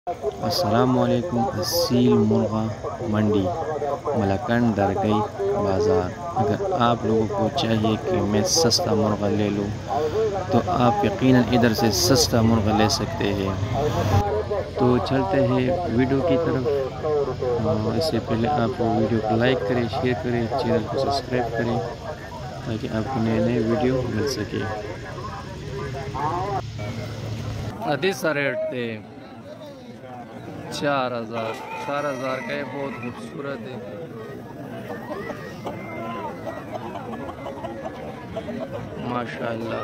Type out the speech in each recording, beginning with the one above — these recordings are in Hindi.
अस्सलामुअलैकुम। असील मुर्गा मंडी मलकन दरगई बाज़ार। अगर आप लोगों को चाहिए कि मैं सस्ता मुर्गा ले लूँ तो आप यकीनन इधर से सस्ता मुर्गा ले सकते हैं। तो चलते हैं वीडियो की तरफ। इससे पहले आप वीडियो को लाइक करें, शेयर करें, चैनल को सब्सक्राइब करें ताकि आपको नए नए वीडियो मिल सके। अधिक रेट थे 4,000 का है, बहुत खूबसूरत है। माशाअल्लाह।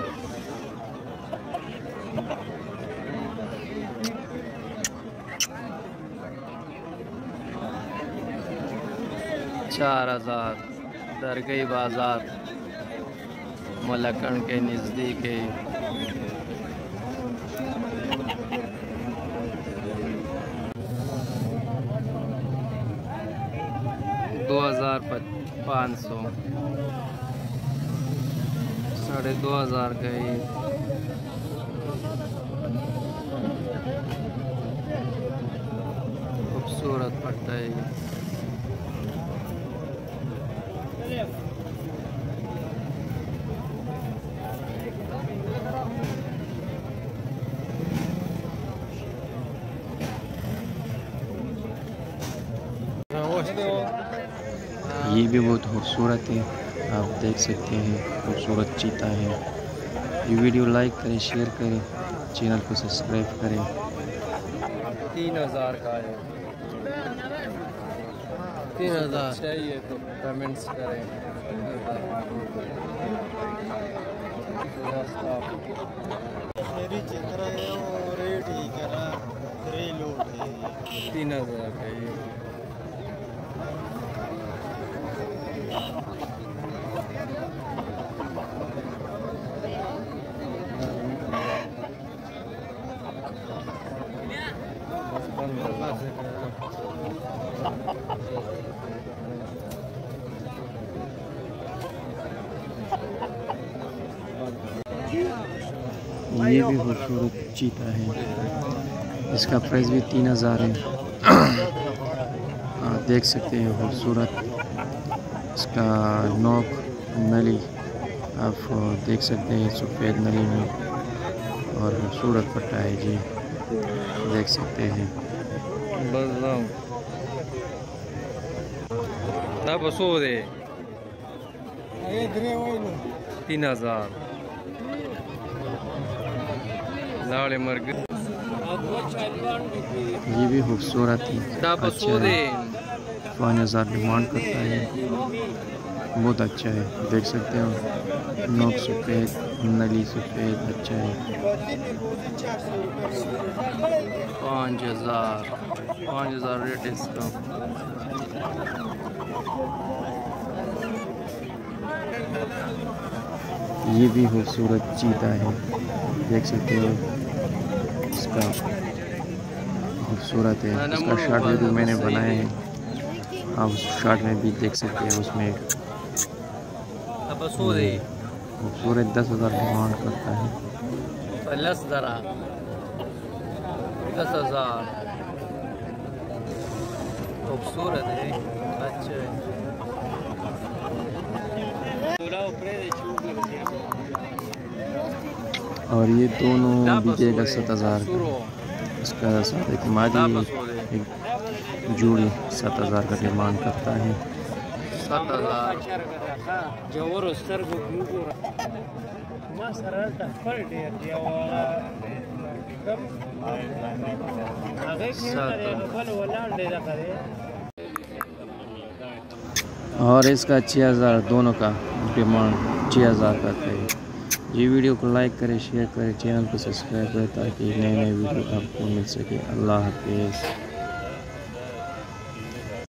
$4,000 दरगई बाज़ार मलकन के नज़दीक है। $2,500 2,500 का है। खूबसूरत पट्टा है। ये भी बहुत खूबसूरत है, आप देख सकते हैं। खूबसूरत चीता है। ये वीडियो लाइक करें, शेयर करें, चैनल को सब्सक्राइब करें। 3,000 का है। 3,000 चाहिए तो कमेंट्स करें। मेरी चित्र है और रेट ही करा 3,000 का ये। ये भी खूबसूरत चीता है, इसका प्राइस भी 3,000 है। आप देख सकते हैं खूबसूरत इसका नोक नली, आप देख सकते हैं सफ़ेद नली में, और खूबसूरत पट्टा है जी, देख सकते हैं। 3,000 लाड़े मर गए। ये भी खूबसूरत है, अच्छा है। 5,000 डिमांड करता है, बहुत अच्छा है। देख सकते हो नोक सफ़ेद, नली सफ़ेद, अच्छा है। 5,000 रेट इसका। ये भी खूबसूरत चीता है, देख सकते हो। इसका खूबसूरत है, इसका शॉर्ट वीडियो मैंने बनाया है, आप उस शॉर्ट में भी देख सकते हैं। उसमें खूबसूरत 10,000 डिमांड करता है। 10,000 खूबसूरत है, अच्छा है। और ये दोनों दीजिएगा 7,000 का। इसका साथ एक मादी एक जोड़ी 7,000 का डिमांड करता है। 7,000 और इसका 6,000 दोनों का डिमांड 6,000 करते हैं। ये वीडियो को लाइक करें, शेयर करें, चैनल को सब्सक्राइब करें ताकि नए नए वीडियो आपको मिल सके। अल्लाह हाफिज़।